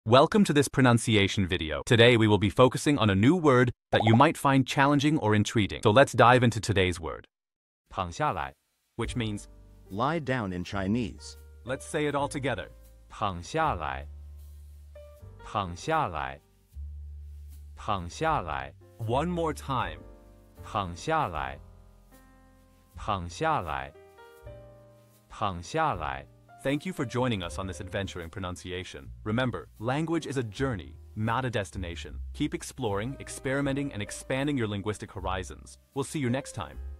Welcome to this pronunciation video. Today we will be focusing on a new word that you might find challenging or intriguing. So let's dive into today's word. 躺下来 Which means, Lie down in Chinese. let's say it all together. 躺下来躺下来躺下来 One more time. 躺下来躺下来躺下来 Thank you for joining us on this adventure in pronunciation. Remember, language is a journey, not a destination. Keep exploring, experimenting, and expanding your linguistic horizons. We'll see you next time.